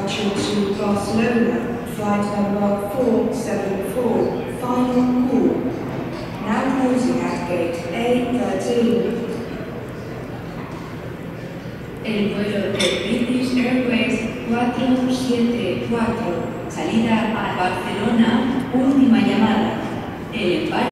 departure to Barcelona, flight number 474, final call. Now closing at gate A13. El vuelo de British Airways 474, salida a Barcelona, última llamada. El embarque